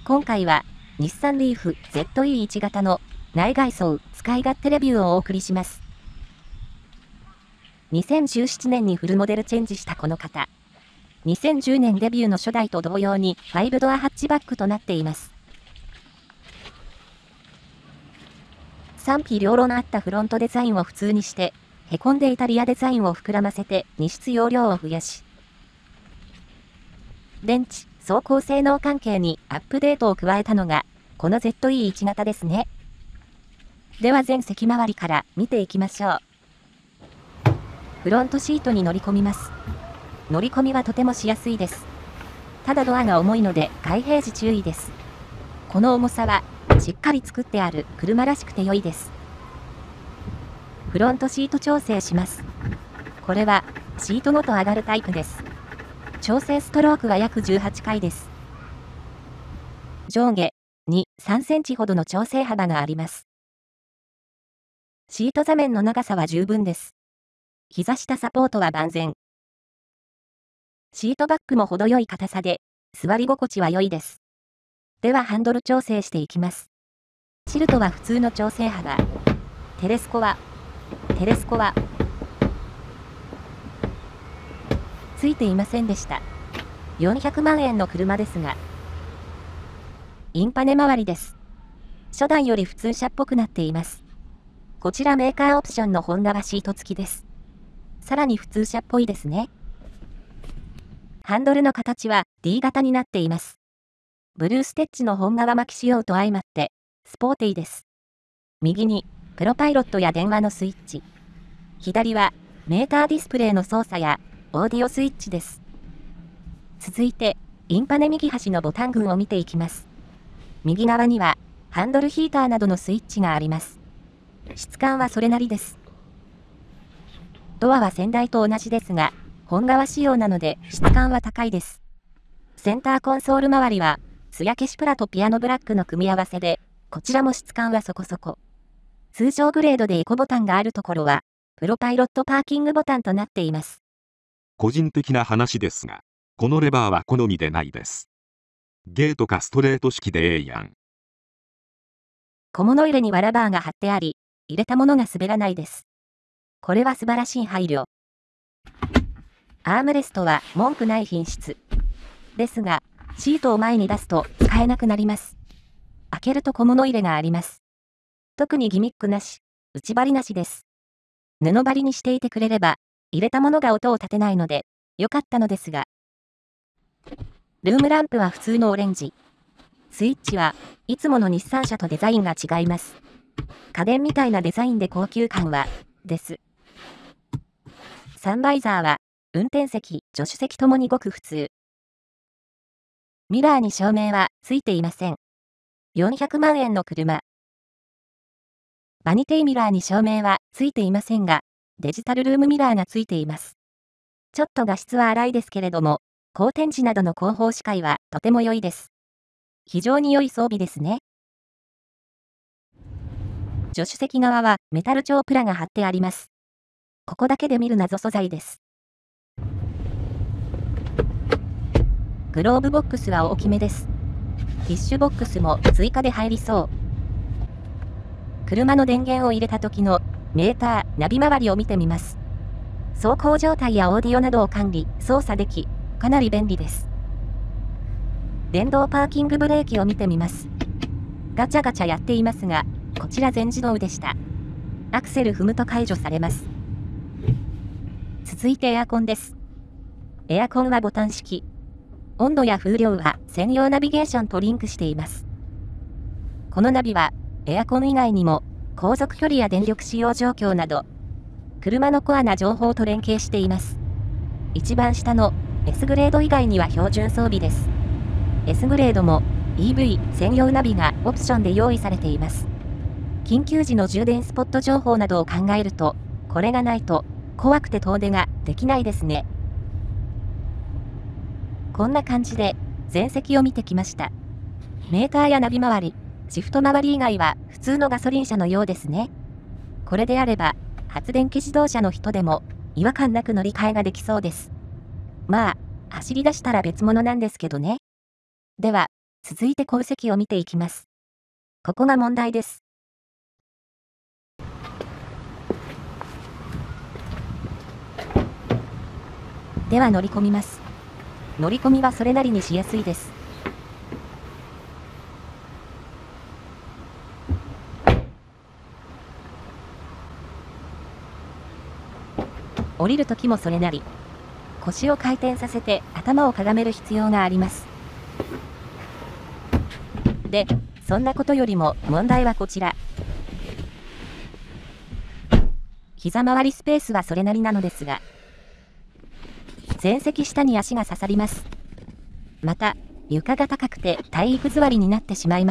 今回は、日産リーフ ZE1 型の内外装使い勝手レビューをお送りします。2017年にフルモデルチェンジしたこの型。2010年デビューの初代と同様に5ドアハッチバックとなっています。賛否両論あったフロントデザインを普通にして、へこんでいたリアデザインを膨らませて荷室容量を増やし、電池、走行性能関係にアップデートを加えたのが、この ZE1 型ですね。では全席周りから見ていきましょう。フロントシートに乗り込みます。乗り込みはとてもしやすいです。ただドアが重いので開閉時注意です。この重さはしっかり作ってある車らしくて良いです。フロントシート調整します。これはシートごと上がるタイプです。調整ストロークは約18回です。上下に3センチほどの調整幅があります。シート座面の長さは十分です。膝下サポートは万全。シートバックも程よい硬さで、座り心地は良いです。ではハンドル調整していきます。シルトは普通の調整幅。テレスコは、ついていませんでした。400万円の車ですが、インパネ周りです。初代より普通車っぽくなっています。こちらメーカーオプションの本革シート付きです。さらに普通車っぽいですね。ハンドルの形は D 型になっています。ブルーステッチの本革巻き仕様と相まって、スポーティーです。右に、プロパイロットや電話のスイッチ。左は、メーターディスプレイの操作や、オーディオスイッチです。続いて、インパネ右端のボタン群を見ていきます。右側には、ハンドルヒーターなどのスイッチがあります。質感はそれなりです。ドアは先代と同じですが、本革仕様なので質感は高いです。センターコンソール周りは、艶消しプラとピアノブラックの組み合わせで、こちらも質感はそこそこ。通常グレードでエコボタンがあるところは、プロパイロットパーキングボタンとなっています。 個人的な話ですが、このレバーは好みでないです。ゲートかストレート式でええやん。 小物入れにはラバーが貼ってあり、入れたものが滑らないです。これは素晴らしい配慮。アームレストは文句ない品質。ですが、シートを前に出すと使えなくなります。開けると小物入れがあります。特にギミックなし、内張りなしです。布張りにしていてくれれば、入れたものが音を立てないので、良かったのですが。ルームランプは普通のオレンジ。スイッチはいつもの日産車とデザインが違います。家電みたいなデザインで高級感は、です。サンバイザーは、運転席、助手席ともにごく普通。ミラーに照明はついていません。400万円の車。バニティミラーに照明はついていませんが、デジタルルームミラーがついています。ちょっと画質は荒いですけれども、後天時などの後方視界はとても良いです。非常に良い装備ですね。助手席側はメタル調プラが貼ってあります。ここだけで見る謎素材です。グローブボックスは大きめです。ティッシュボックスも追加で入りそう。車の電源を入れた時のメーター、ナビ周りを見てみます。走行状態やオーディオなどを管理、操作でき、かなり便利です。電動パーキングブレーキを見てみます。ガチャガチャやっていますが、こちら全自動でした。アクセル踏むと解除されます。続いてエアコンです。エアコンはボタン式。温度や風量は専用ナビゲーションとリンクしています。このナビは、エアコン以外にも、航続距離や電力使用状況など、車のコアな情報と連携しています。一番下の S グレード以外には標準装備です。S グレードも EV 専用ナビがオプションで用意されています。緊急時の充電スポット情報などを考えると、これがないと怖くて遠出ができないですね。こんな感じで全席を見てきました。メーターやナビ周り、シフト周り以外は普通のガソリン車のようですね。これであれば、発電機自動車の人でも違和感なく乗り換えができそうです。まあ、走り出したら別物なんですけどね。では、 続いて後席を見ていきます。ここが問題です。では乗り込みます。乗り込みはそれなりにしやすいです。降りるときもそれなり。腰を回転させて頭をかがめる必要があります。で、そんなことよりも問題はこちら。膝回りスペースはそれなりなのですが、前席下に足が刺さります。また、床が高くて体育座りになってしまいます。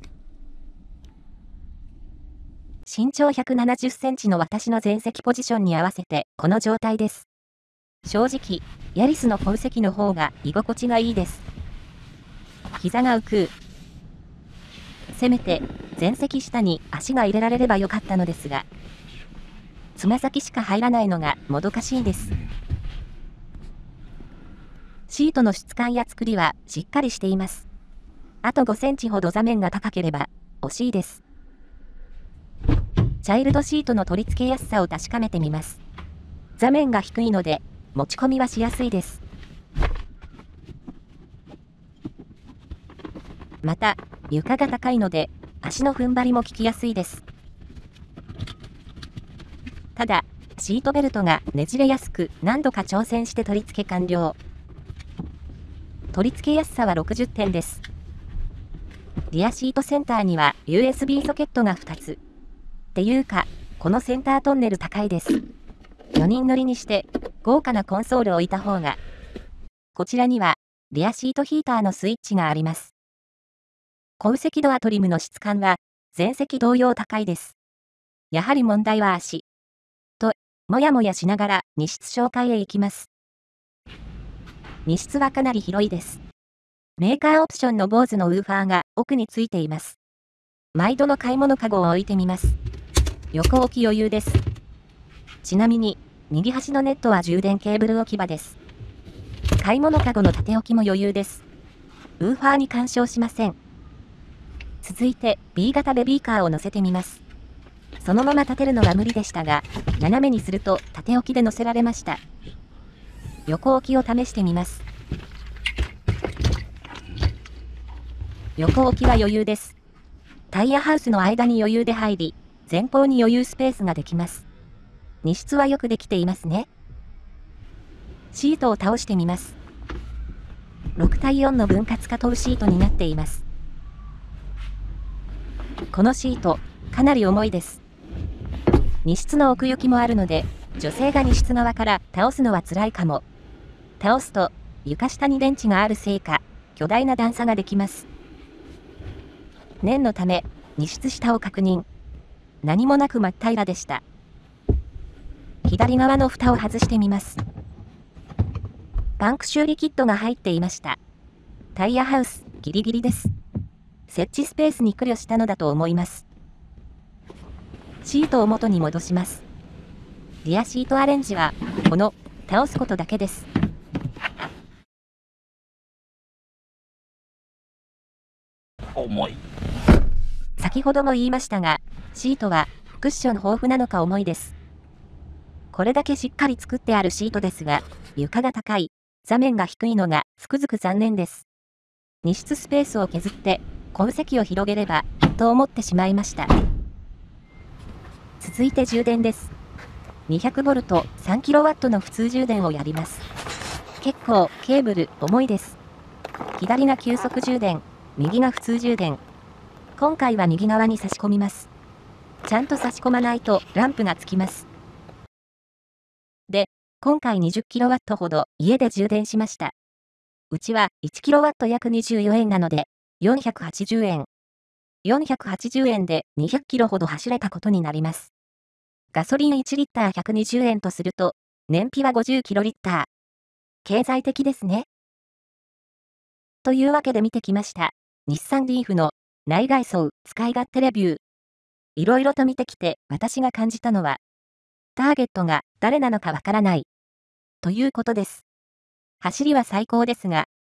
身長170センチの私の前席ポジションに合わせてこの状態です。正直、ヤリスの後席の方が居心地がいいです。膝が浮く。せめて前席下に足が入れられればよかったのですが、つま先しか入らないのがもどかしいんです。シートの質感や作りはしっかりしています。あと5センチほど座面が高ければ惜しいです。チャイルドシートの取り付けやすさを確かめてみます。座面が低いので持ち込みはしやすいです。また、床が高いので足の踏ん張りも効きやすいです。ただ、シートベルトがねじれやすく何度か挑戦して取り付け完了。取り付けやすさは60点です。リアシートセンターには USB ソケットが2つ。っていうか、このセンタートンネル高いです。4人乗りにして豪華なコンソールを置いた方が。こちらにはリアシートヒーターのスイッチがあります。後席ドアトリムの質感は前席同様高いです。やはり問題は足。と、もやもやしながら荷室紹介へ行きます。荷室はかなり広いです。メーカーオプションの BOSE のウーファーが奥についています。毎度の買い物かごを置いてみます。横置き余裕です。ちなみに、右端のネットは充電ケーブル置き場です。買い物かごの縦置きも余裕です。ウーファーに干渉しません。続いて B 型ベビーカーを乗せてみます。そのまま立てるのは無理でしたが、斜めにすると縦置きで乗せられました。横置きを試してみます。横置きは余裕です。タイヤハウスの間に余裕で入り、前方に余裕スペースができます。荷室はよくできていますね。シートを倒してみます。6対4の分割可動シートになっています。このシート、かなり重いです。荷室の奥行きもあるので、女性が荷室側から倒すのは辛いかも。倒すと、床下に電池があるせいか、巨大な段差ができます。念のため、荷室下を確認。何もなく真っ平らでした。左側の蓋を外してみます。パンク修理キットが入っていました。タイヤハウス、ギリギリです。設置スペースに苦慮したのだと思います。シートを元に戻します。リアシートアレンジは、この、倒すことだけです。 重い。 先ほども言いましたが、シートはクッション豊富なのか重いです。これだけしっかり作ってあるシートですが、床が高い、座面が低いのがつくづく残念です。荷室スペースを削って、後席を広げれば、と思ってしまいました。続いて充電です。200V 3kW の普通充電をやります。結構ケーブル重いです。左が急速充電、右が普通充電。今回は右側に差し込みます。ちゃんと差し込まないとランプがつきます。で、今回 20kW ほど家で充電しました。うちは 1kW 約24円なので480円。480円で200キロほど走れたことになります。ガソリン1リッター120円とすると、燃費は50キロリッター。経済的ですね。というわけで見てきました。日産リーフの内外装使い勝手レビュー。いろいろと見てきて私が感じたのは、ターゲットが誰なのかわからない。ということです。走りは最高ですが、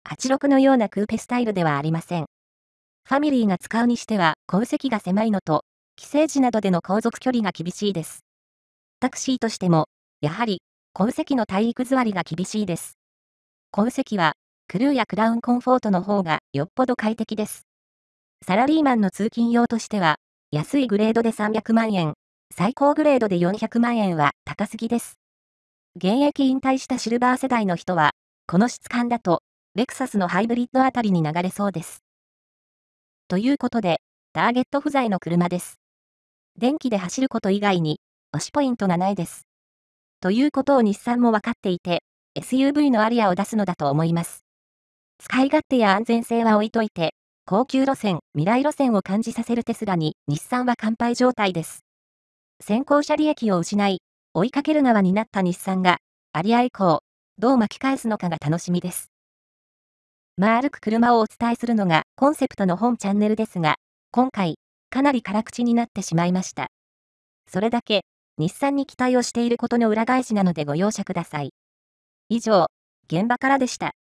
86のようなクーペスタイルではありません。ファミリーが使うにしては、後席が狭いのと、帰省時などでの航続距離が厳しいです。タクシーとしても、やはり、後席の体育座りが厳しいです。後席は、クルーやクラウンコンフォートの方がよっぽど快適です。サラリーマンの通勤用としては、安いグレードで300万円、最高グレードで400万円は高すぎです。現役引退したシルバー世代の人は、この質感だと、レクサスのハイブリッドあたりに流れそうです。ということで、ターゲット不在の車です。電気で走ること以外に、推しポイントがないです。ということを日産も分かっていて、SUV のアリアを出すのだと思います。使い勝手や安全性は置いといて、高級路線、未来路線を感じさせるテスラに日産は完敗状態です。先行者利益を失い、追いかける側になった日産が、アリア以降、どう巻き返すのかが楽しみです。歩く車をお伝えするのがコンセプトの本チャンネルですが、今回、かなり辛口になってしまいました。それだけ、日産に期待をしていることの裏返しなのでご容赦ください。以上、現場からでした。